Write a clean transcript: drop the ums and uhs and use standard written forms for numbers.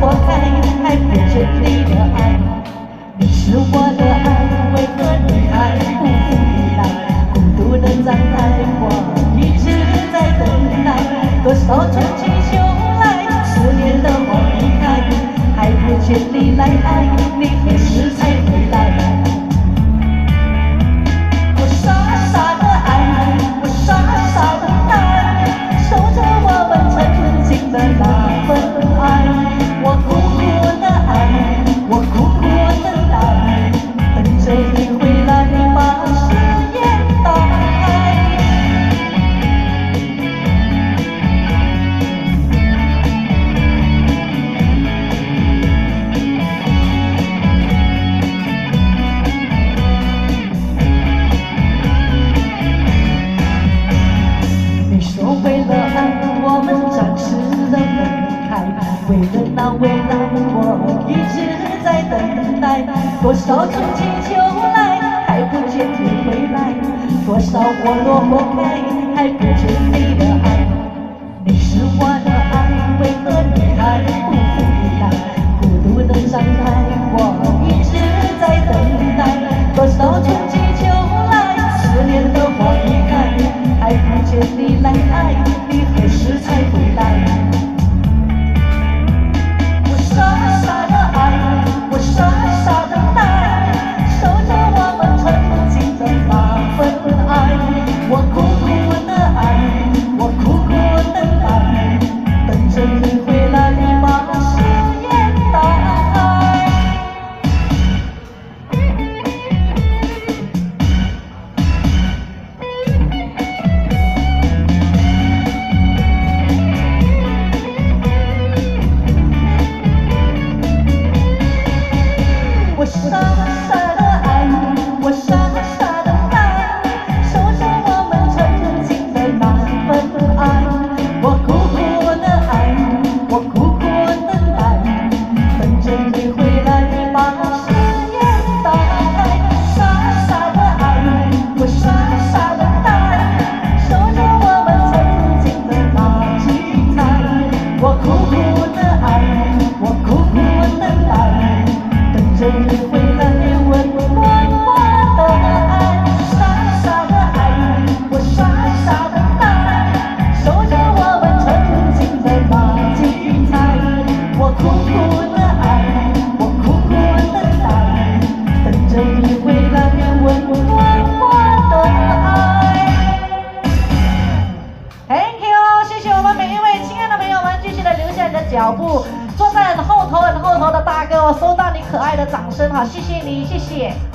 破开，还不见你的爱。你是我的爱，为何你还不回来？孤独的站台，我一直在等待。多少春去秋来，思念的花一开，还不见你来爱，你何时才回来？我傻傻的爱，我傻傻的爱，守着我们曾经的那份爱。我苦苦的爱，我苦苦的等，等着你回来把誓言打开。你说为了爱，我们暂时的分开，为了那未来，我一直在等待。多少春去秋来，还不见你回来；多少花落花开，还不见你的爱。你是我的爱，为何你还不回来？孤独的站台，我一直在等待。多少春去秋来，思念的花一开，还不见你来爱，你何时才回来？我傻傻的爱，我傻傻的爱，守着我们曾经的那份爱。我苦苦的爱，我苦苦的爱，等着你回来把誓言打开。我傻傻的爱，我傻傻的爱，守着我们曾经的那份爱。我苦苦的爱，我苦苦的爱，等着你回来把誓言打开。傻傻的爱，我傻傻的爱，守着我们曾经的那精彩。我苦苦的爱，我苦苦的爱，等着你回来温暖我的爱。傻傻的爱，我傻傻的爱，守着我们曾经的那精彩。我苦苦的爱，我苦苦的爱，等着你回来温暖我的爱。Thank you， 谢谢我们每一位亲爱的朋友们，继续的留下你的脚步。坐在很后头的大哥，我收到你可爱的掌声哈，谢谢你，谢谢。